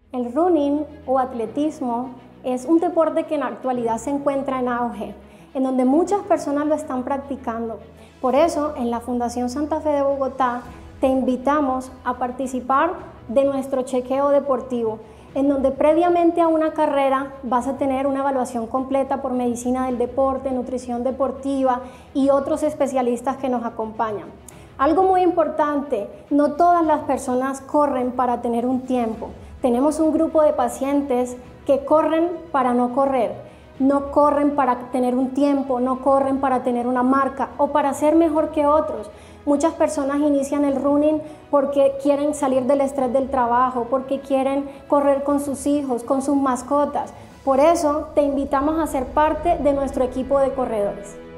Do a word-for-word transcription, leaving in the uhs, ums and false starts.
El running o atletismo es un deporte que en la actualidad se encuentra en auge, en donde muchas personas lo están practicando. Por eso, en la Fundación Santa Fe de Bogotá, te invitamos a participar de nuestro chequeo deportivo, en donde previamente a una carrera vas a tener una evaluación completa por medicina del deporte, nutrición deportiva y otros especialistas que nos acompañan. Algo muy importante, no todas las personas corren para tener un tiempo. Tenemos un grupo de pacientes que corren para no correr, no corren para tener un tiempo, no corren para tener una marca o para ser mejor que otros. Muchas personas inician el running porque quieren salir del estrés del trabajo, porque quieren correr con sus hijos, con sus mascotas. Por eso te invitamos a ser parte de nuestro equipo de corredores.